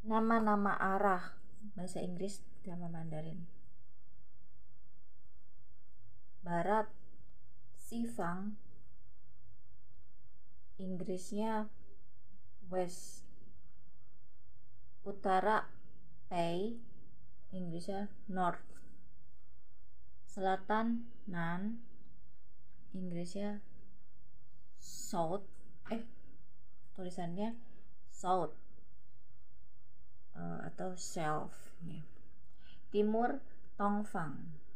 Nama-nama arah bahasa Inggris sama Mandarin. Barat, Sifang, Inggrisnya West. Utara, Pei, Inggrisnya North. Selatan, Nan, Inggrisnya South. Tulisannya South atau South ya. Timur, Tongfang.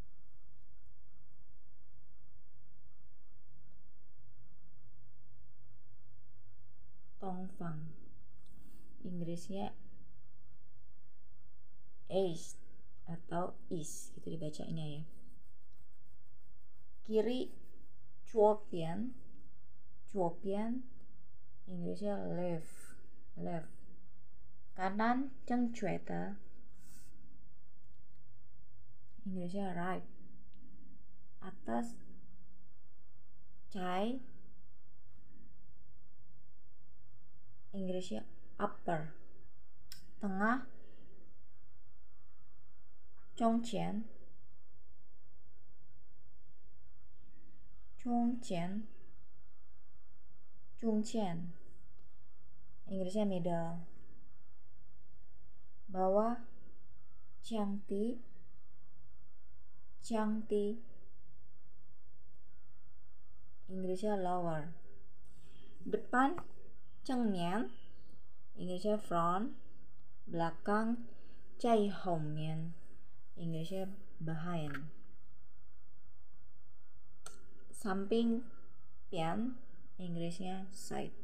Tongfang. Inggrisnya East atau East gitu dibacanya ya. Kiri, Chuopian. Chuopian, Inggrisnya left. Kanan, Chengchueta, Inggrisnya right. Atas, Chai, Inggrisnya upper. Tengah, Chongqian, Inggrisnya middle. Bawah, Jiangti, Inggrisnya lower. Depan, Chengnian, Inggrisnya front. Belakang, Caihongmian, Inggrisnya behind. Samping, Pian, Inggrisnya side.